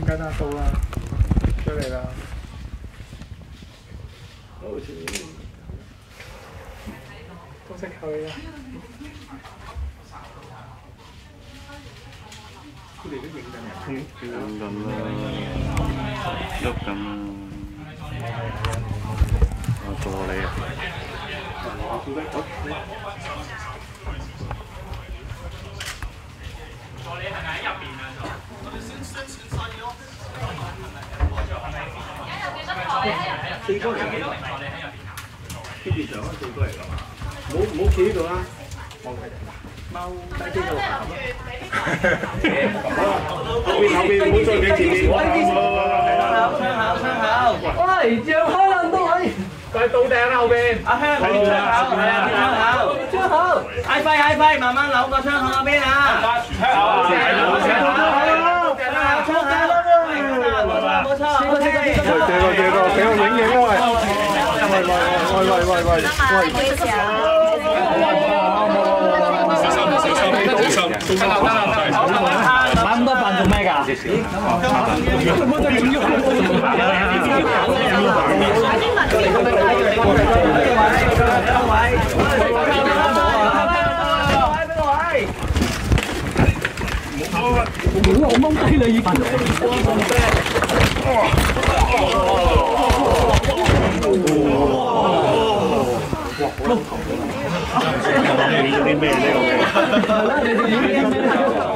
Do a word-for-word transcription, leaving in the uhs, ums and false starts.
跟阿蘇啦，出嚟啦。好似都識佢啦。佢哋都影緊人。影緊啦，喐緊啦。我助你啊！助理係咪喺入邊啊？四哥嚟嘅，跟住上四哥嚟㗎嘛，唔好唔好企呢度啦，望佢哋，踎低啲度行咯。後邊後邊唔好再企前面。窗口窗口，喂，讓開兩刀位。佢到頂啦後邊。阿香，睇住窗口，係啊，窗口，窗口。嗌快嗌快，慢慢扭個窗口嗰邊啊。窗口，窗口，窗口。冇錯，冇錯，借個借個，俾我影影啊喂！喂喂喂喂喂喂喂！小心小心小心！得啦得啦得啦！買咁多飯做咩㗎？冇再影咗。我掹低你已經。哇！好啦，你做啲咩呢？